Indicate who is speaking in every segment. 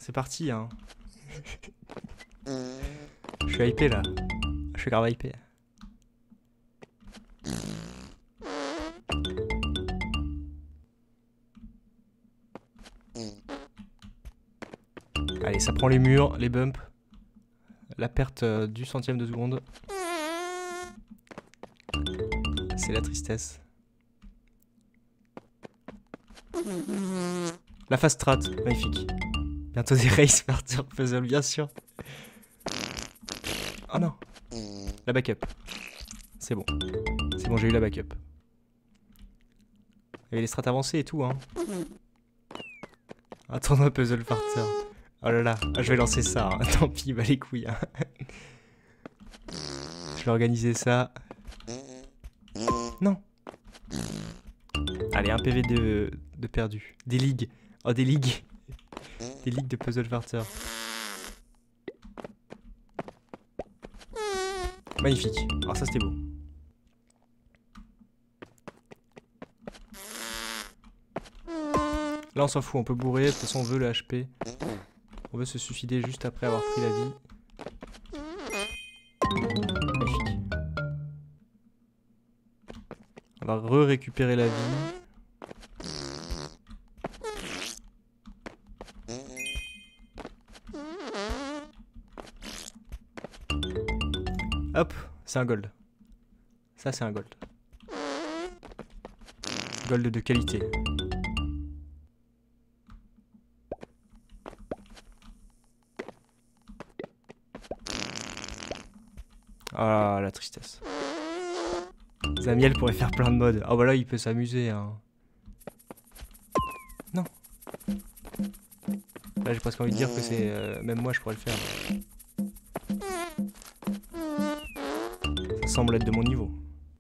Speaker 1: C'est parti, hein. Je suis hypé là. Je suis grave hypé. Allez, ça prend les murs, les bumps. La perte du centième de seconde. C'est la tristesse. La fast strat, magnifique. Bientôt des races partir puzzle, bien sûr. Oh non. La backup. C'est bon. C'est bon, j'ai eu la backup. Il y avait les strats avancées et tout, hein. Un tournoi puzzle partir. Oh là là, je vais lancer ça. Hein. Tant pis, bah les couilles. Hein. Je vais organiser ça. Non. Allez, un PV de perdu. Des ligues. Oh, des ligues. Des ligues de puzzle farter. Magnifique. Alors ça, c'était beau. Là, on s'en fout. On peut bourrer. De toute façon, on veut le HP. On veut se suicider juste après avoir pris la vie. Magnifique. On va récupérer la vie. Hop, c'est un gold. Ça, c'est un gold. Gold de qualité. Ah, la tristesse. Zamiel pourrait faire plein de modes. Ah, bah là, il peut s'amuser. Hein. Non. Là, j'ai presque envie de dire que c'est... même moi, je pourrais le faire. Ça semble être de mon niveau.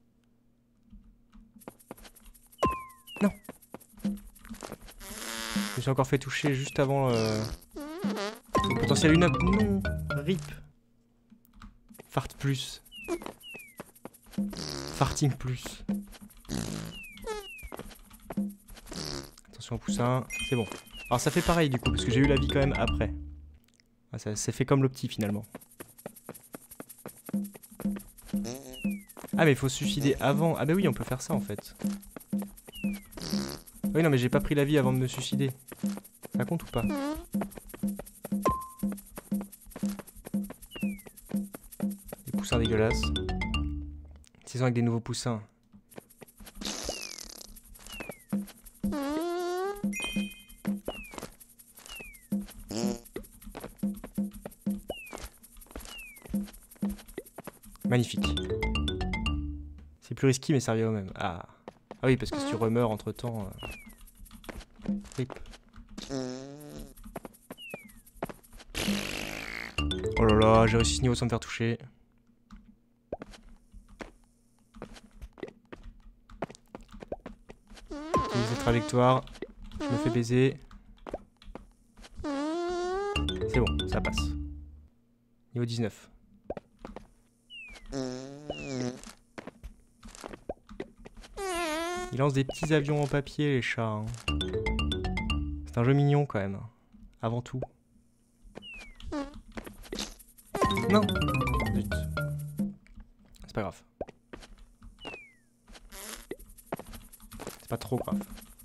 Speaker 1: Non. Je me suis encore fait toucher juste avant le potentiel une up. Non. RIP. Fart plus. Farting plus. Attention au poussin. C'est bon. Alors ça fait pareil du coup, parce que j'ai eu la vie quand même après. Ah, ça s'est fait comme le petit finalement. Ah mais il faut se suicider avant. Ah bah oui, on peut faire ça en fait. Oui non mais j'ai pas pris la vie avant de me suicider. Ça compte ou pas? Des poussins dégueulasses. Saison avec des nouveaux poussins. Magnifique. C'est plus risqué mais ça revient au même. Ah. Ah oui parce que si tu remeurs entre temps... RIP. Oh là là, j'ai réussi ce niveau sans me faire toucher. Utilise les trajectoires. Je me fais baiser. C'est bon, ça passe. Niveau 19. Il lance des petits avions en papier, les chats. Hein. C'est un jeu mignon quand même. Avant tout. Non. Zut. C'est pas grave. C'est pas trop grave.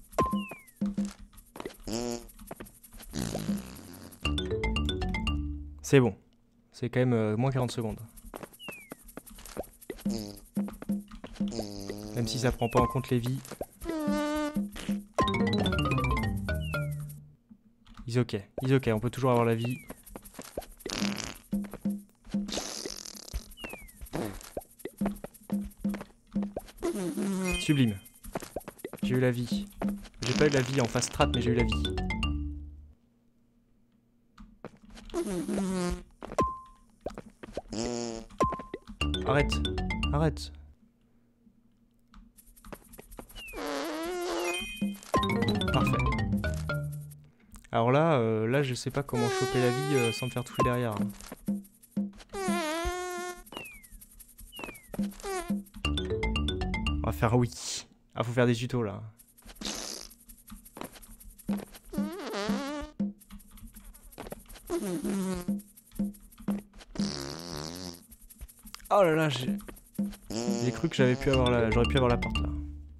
Speaker 1: C'est bon. C'est quand même moins 40 secondes. Même si ça prend pas en compte les vies. Is ok, on peut toujours avoir la vie. Sublime. J'ai eu la vie. J'ai pas eu la vie en phase strat, mais j'ai eu la vie. Arrête, arrête. Parfait. Alors là, là je sais pas comment choper la vie sans me faire toucher derrière. On va faire oui. Ah, faut faire des tutos là. Oh là là, j'ai cru que j'aurais pu avoir la porte là.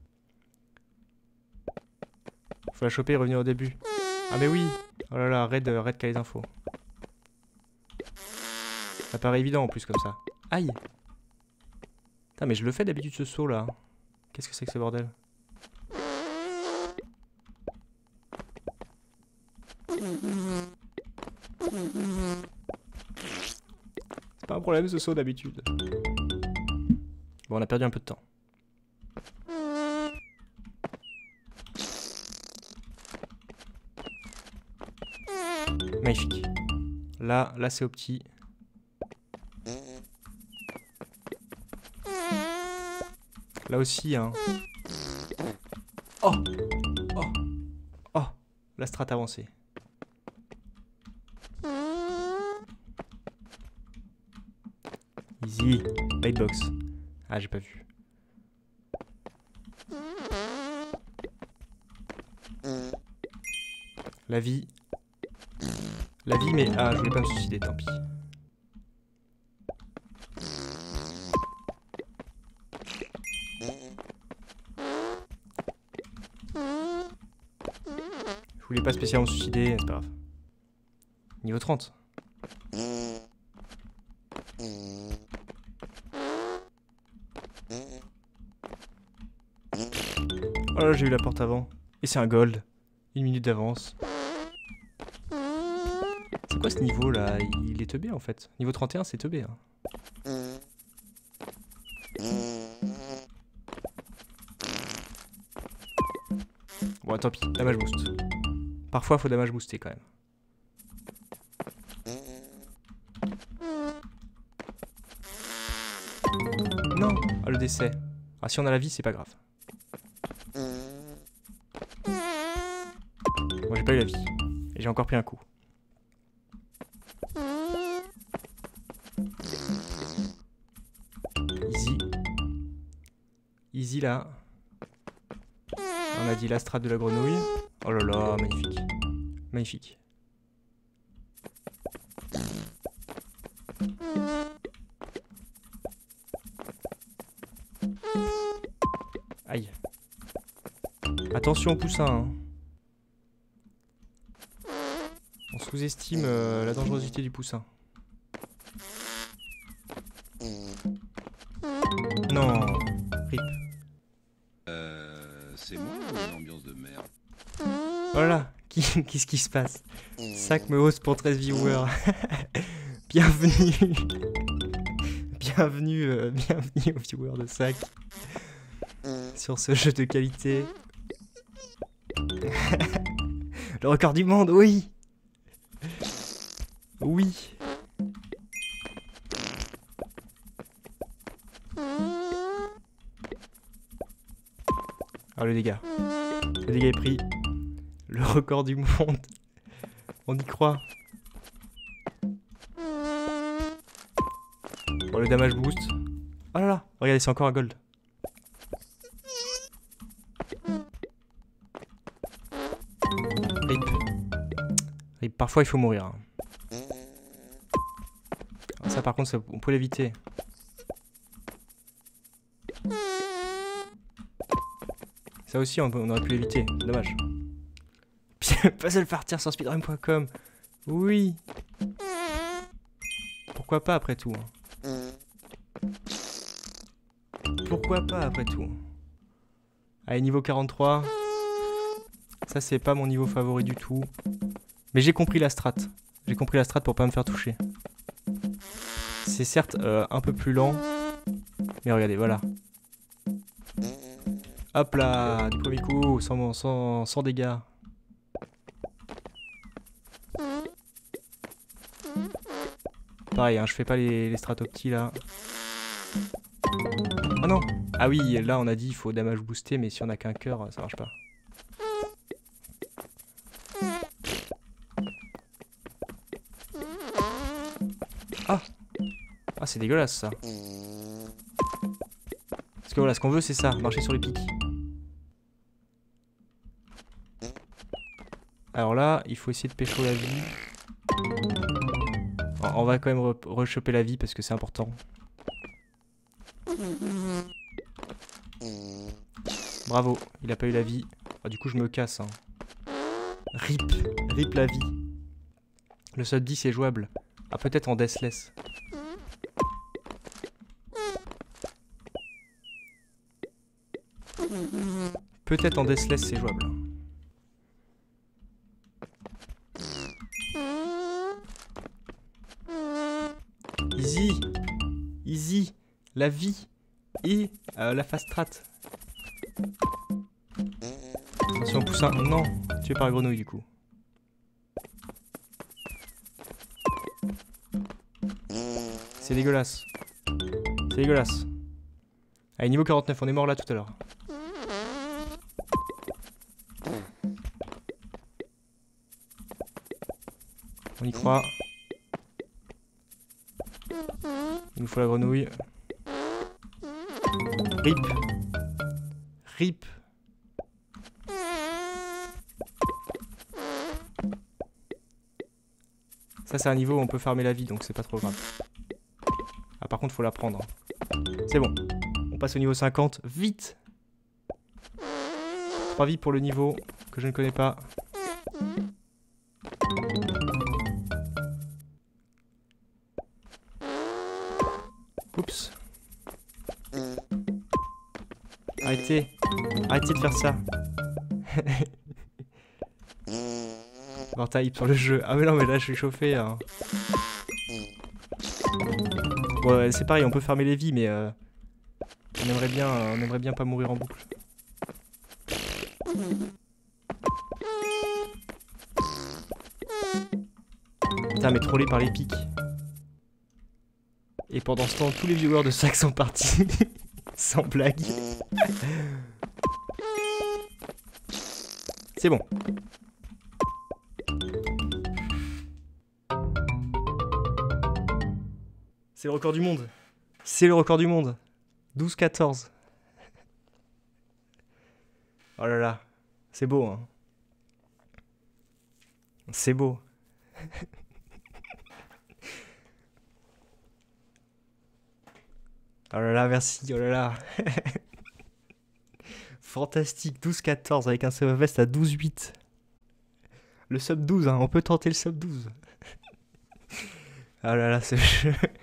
Speaker 1: Faut la choper et revenir au début. Ah mais oui. Oh là là, raid qui a les infos. Ça paraît évident en plus comme ça. Aïe. Putain mais je le fais d'habitude ce saut là. Qu'est-ce que c'est que ce bordel? C'est pas un problème ce saut d'habitude. Bon, on a perdu un peu de temps. Magnifique. Là c'est au petit. Là aussi, hein. Oh! Oh! Oh! La strat avancée. Easy. Lightbox. Ah, j'ai pas vu. La vie. La vie, mais... Ah, je voulais pas me suicider, tant pis. Je voulais pas spécialement me suicider, c'est pas grave. Niveau 30. Oh là, j'ai eu la porte avant. Et c'est un gold. 1 minute d'avance. C'est quoi ce niveau là? Il est teubé en fait. Niveau 31 c'est teubé. Hein. Bon tant pis, damage boost. Parfois faut damage booster quand même. Non, ah, le décès. Ah si on a la vie c'est pas grave. Moi j'ai pas eu la vie. Et j'ai encore pris un coup. Easy. Easy là. On a dit la strat de la grenouille. Oh là là, magnifique. Magnifique. Aïe. Attention au poussin. Hein. On sous-estime la dangerosité du poussin. Non. Rip.
Speaker 2: C'est moi ou une ambiance de merde?
Speaker 1: Voilà. Qu'est-ce qui se passe? Sac me hausse pour 13 viewers. Bienvenue. Bienvenue aux viewers de Sac. Sur ce jeu de qualité. Le record du monde, oui. Oui. Ah le dégât. Le dégât est pris. Le record du monde. On y croit. Oh le damage boost. Oh là là. Regardez c'est encore un gold. Rip. Rip. Parfois il faut mourir. Hein. Ça par contre on peut l'éviter. Ça aussi on aurait pu l'éviter. Dommage. Puzzle partir sur speedrun.com. Oui. Pourquoi pas après tout. Hein. Pourquoi pas après tout. Allez niveau 43. Ça c'est pas mon niveau favori du tout. Mais j'ai compris la strat. J'ai compris la strat pour pas me faire toucher. C'est certes un peu plus lent. Mais regardez, voilà. Hop là, du premier coup, sans dégâts. Pareil, hein, je fais pas les strats au petit là. Oh non! Ah oui, là on a dit il faut damage booster, mais si on a qu'un cœur, ça marche pas. Ah! Ah, c'est dégueulasse ça. Parce que voilà, ce qu'on veut c'est ça, marcher sur les pics. Alors là, il faut essayer de pécho la vie. On va quand même rechoper la vie parce que c'est important. Bravo, il a pas eu la vie. Ah, du coup je me casse. Hein. Rip la vie. Le sub 10 est jouable. Ah, peut-être en deathless. Peut-être en deathless c'est jouable. Easy. Easy. La vie. Et la fast strat. Attention, poussin. Non, tué par la grenouille du coup. C'est dégueulasse. C'est dégueulasse. Allez, niveau 49, on est mort là tout à l'heure. On y croit. Il nous faut la grenouille. Rip. Rip. Ça c'est un niveau où on peut farmer la vie donc c'est pas trop grave. Ah par contre faut la prendre. C'est bon. On passe au niveau 50. Vite. 3 vies pour le niveau que je ne connais pas. Oups. Arrêtez. Arrêtez de faire ça. Voir type sur le jeu. Ah mais non mais là je suis chauffé. Hein. Bon ouais, c'est pareil, on peut farmer les vies mais on aimerait bien pas mourir en boucle. Putain mais trollé par les pics. Et pendant ce temps tous les viewers de Sac sont partis. Sans blague. C'est bon. C'est le record du monde. C'est le record du monde. 12-14. Oh là là. C'est beau, hein. C'est beau. Oh là là, merci. Oh là là. Fantastique. 12-14 avec un sub-vest à 12-8. Le sub 12, hein. On peut tenter le sub 12. Oh là là, ce jeu.